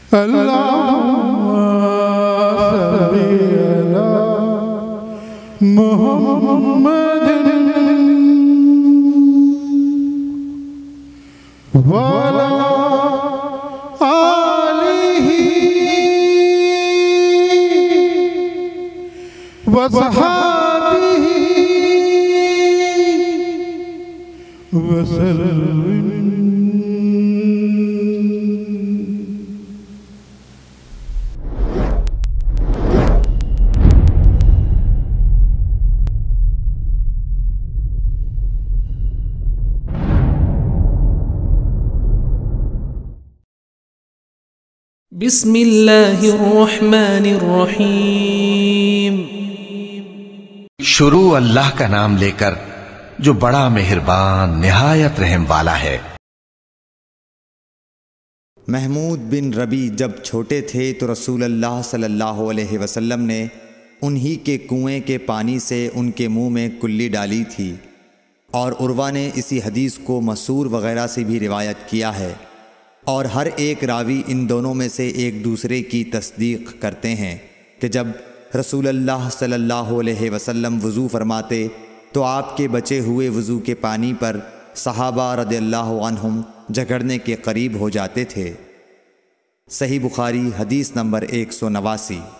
اللهم صل على محمد وعلى آلہ وصحبہ وسلم۔ بسم اللہ الرحمن الرحیم۔ شروع اللہ کا نام لے کر جو بڑا مہربان نہایت رحم والا ہے۔ محمود بن ربی جب چھوٹے تھے تو رسول اللہ صلی اللہ علیہ وسلم نے انہی کے کنویں کے پانی سے ان کے منہ میں کلی ڈالی تھی، اور عروہ نے اسی حدیث کو مسور وغیرہ سے بھی روایت کیا ہے، اور ہر ایک راوی ان دونوں میں سے ایک دوسرے کی تصدیق کرتے ہیں کہ جب رسول اللہ صلی اللہ علیہ وسلم وضو فرماتے تو آپ کے بچے ہوئے وضو کے پانی پر صحابہ رضی اللہ عنہم جھگڑنے کے قریب ہو جاتے تھے۔ صحیح بخاری حدیث نمبر 189۔